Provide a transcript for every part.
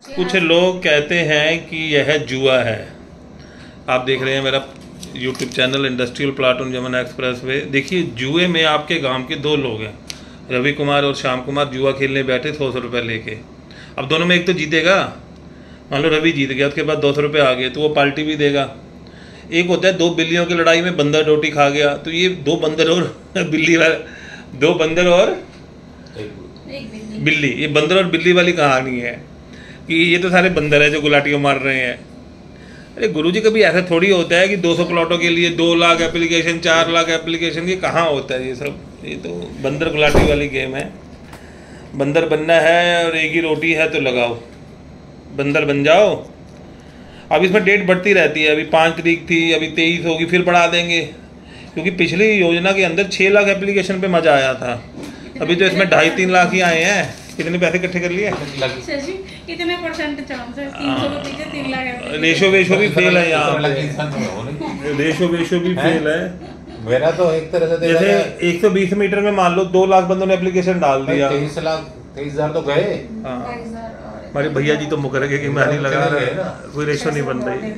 कुछ लोग कहते हैं कि यह जुआ है। आप देख रहे हैं मेरा YouTube channel industrial platoon Jamuna expressway. देखिए, जुए में आपके गांव के दो लोग हैं, रवि कुमार और श्याम कुमार, जुआ खेलने बैठे 100 रुपये लेके। अब दोनों में एक तो जीतेगा, मान लो रवि जीत गया, उसके बाद 200 रुपये आ गए तो वो पार्टी भी देगा। एक होता है दो बिल्लियों की लड़ाई में बंदर रोटी खा गया, तो ये दो बंदर और बिल्ली वाला, दो बंदर और बिल्ली, ये बंदर और बिल्ली वाली कहानी है कि ये तो सारे बंदर है जो गुलाटियाँ मार रहे हैं। अरे गुरुजी, कभी ऐसा थोड़ी होता है कि 200 प्लॉटों के लिए 2 लाख एप्लीकेशन, 4 लाख एप्लीकेशन, ये कहाँ होता है ये सब? ये तो बंदर गुलाटी वाली गेम है। बंदर बनना है और एक ही रोटी है तो लगाओ, बंदर बन जाओ। अब इसमें डेट बढ़ती रहती है, अभी 5 तारीख थी, अभी 23 होगी, फिर बढ़ा देंगे, क्योंकि पिछली योजना के अंदर 6 लाख एप्लीकेशन पे मजा आया था। अभी तो इसमें 2.5-3 लाख ही आए हैं। कितने पैसे इकट्ठे कर लिए? कितने परसेंट चांस है? 300 के पीछे 3 लाख। रेशो वेशो भी फेल है यहाँ, रेशो वेशो भी फेल है। मेरा तो एक तरह से जैसे 120 मीटर में मान लो 2 लाख बंदों ने एप्लीकेशन डाल दिया, 23,000 तो गए। हमारे भैया जी तो मुकर गए कि मैं नहीं लगा रहा, कोई रेशो नहीं बन रही,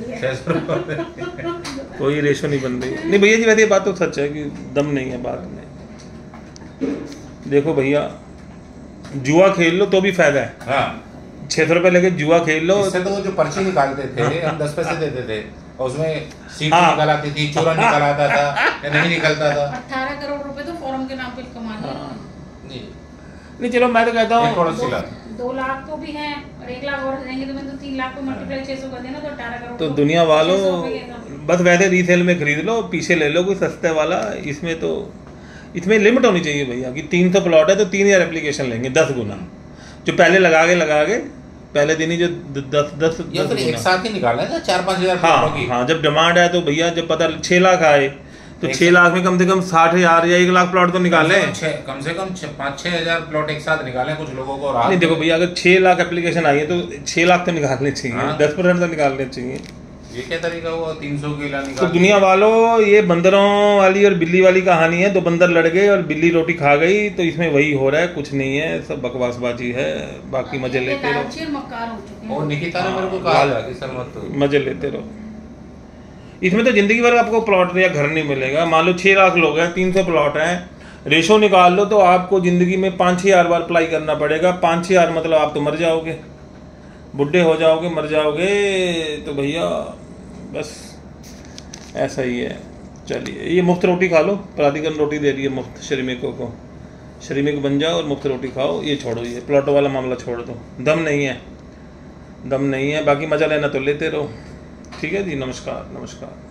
कोई रेशो नहीं बन रही। नहीं भैया जी, वैसे ये बात तो सच है कि दम नहीं है बात में। देखो भैया, जुआ खेल लो तो भी फायदा है। हाँ। 600 रुपये लेके जुआ खेल लो। इससे तो वो जो पर्ची निकालते थे, हम 10 पैसे देते थे और उसमें सीट निकल आती थी, चूरा निकल आता था या नहीं निकलता था। 18 करोड़ रुपए तो फॉर्म के नाम पे कमा लिए। नहीं चलो, मैं तो कहता हूँ 2 लाख तो भी हैं और 1 लाख और देंगे तो मैं तो 3 लाख को मल्टीप्लाई 600 कर देना तो 18 करोड़। तो दुनिया वालों बस वैसे रीसेल में खरीद लो, पीछे ले लो कोई सस्ते वाला। इसमें तो इसमें लिमिट होनी चाहिए भैया कि 300 प्लॉट है तो 3000 एप्लीकेशन लेंगे, 10 गुना। जो पहले लगा के पहले दिन ही जो 10 एक साथ ही निकालना है 4-5 हज़ार। हाँ, जब डिमांड है तो भैया, जब पता 6 लाख आए तो 6 लाख में कम से कम 60,000 या 1 लाख प्लॉट तो निकाले। कम से कम 5-6 हज़ार प्लॉट एक साथ निकालें कुछ लोगों को। नहीं देखो भैया, अगर 6 लाख एप्लीकेशन आई है तो 6 लाख तो निकालने चाहिए, 10% तो निकालने चाहिए। ये क्या तरीका हुआ 300 के निकाल? तो दुनिया वालों, ये बंदरों वाली और बिल्ली वाली कहानी है। 2 बंदर लड़ गए और बिल्ली रोटी खा गई, तो इसमें वही हो रहा है, कुछ नहीं है, सब बकवासबाजी है। बाकी मजे लेते रहो। और निकिता ने मेरे को कहा कि सर मत, मजे लेते रहो। इसमें तो जिंदगी भर आपको प्लॉट या घर नहीं मिलेगा। मान लो 6 लाख लोग हैं, 300 प्लॉट हैं, रेशो निकाल लो तो आपको जिंदगी में 5-6 बार अप्लाई करना पड़ेगा। 5-6 मतलब आप तो मर जाओगे, बुढ़े हो जाओगे, मर जाओगे। तो भैया बस ऐसा ही है। चलिए, ये मुफ्त रोटी खा लो, प्राधिकरण रोटी दे रही है मुफ्त श्रमिकों को। श्रमिक बन जाओ और मुफ्त रोटी खाओ। ये छोड़ो, ये प्लॉटों वाला मामला छोड़ दो, दम नहीं है, दम नहीं है। बाकी मजा लेना तो लेते रहो। ठीक है जी, नमस्कार नमस्कार।